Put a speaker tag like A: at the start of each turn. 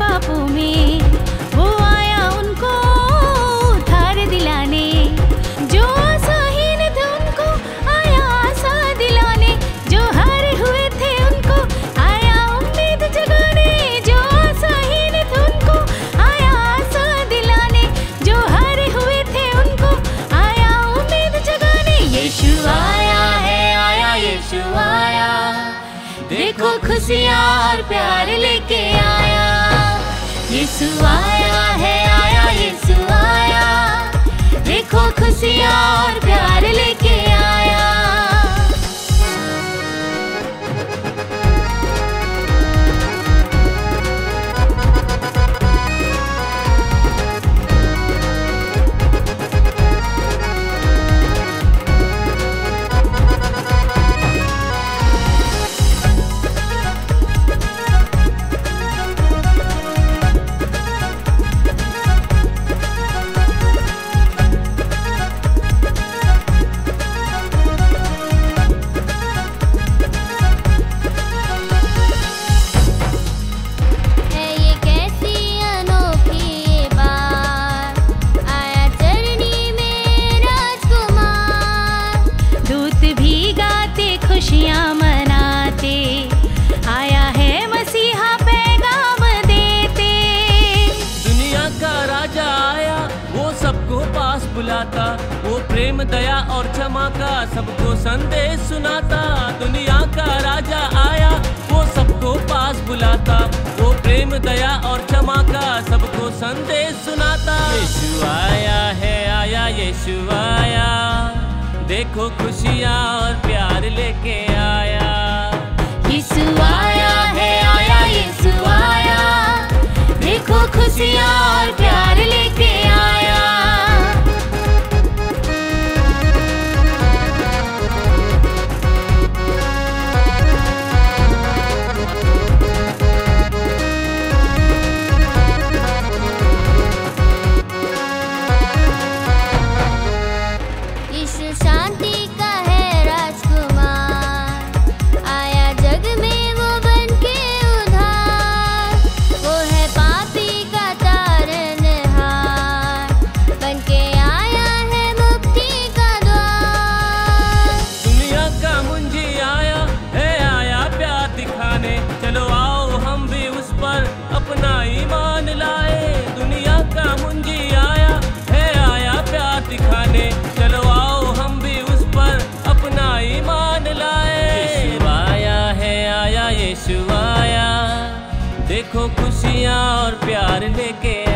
A: पापों में, वो आया उनको उद्धार दिलाने। जो आशाहीन थे उनको आया आशा दिलाने, जो हारे हुए थे उनको आया उम्मीद जगाने। जो आशाहीन थे उनको आया आशा दिलाने, जो हारे हुए थे उनको आया उम्मीद जगाने। यीशु आया है, आया यीशु आया, देखो खुशियाँ और प्यार लेके आया। यीशु आया है, आया यीशु आया, देखो खुशियाँ और प्यार लेके आया। खुशियाँ मनाते आया है मसीहा पैगाम देते।
B: दुनिया का राजा आया, वो सबको पास बुलाता, वो प्रेम दया और क्षमा का सबको संदेश सुनाता। दुनिया का राजा आया, वो सबको पास बुलाता, वो प्रेम दया और क्षमा का सबको संदेश सुनाता। यीशु आया है, आया यीशु आया, देखो खुशियाँ और प्यार लेके आया।
A: यीशु आया है, आया यीशु आया, देखो खुशियाँ और प्यार लेके आया।
C: यीशु शांति का है राजकुमार, आया जग में वो बन के उद्धार। वो है पापी का तारनहार, बन के आया है मुक्ति का द्वार।
B: दुनिया का मुंजी आया है, आया प्यार दिखाने, चलो आओ हम भी उस पर अपना ईमान लाए। दुनिया का मुंजी आया है, आया प्यार दिखाने, चलो आओ हम भी उस पर अपना ईमान लाए। यीशु आया है, आया यीशु आया, देखो खुशियाँ और प्यार लेके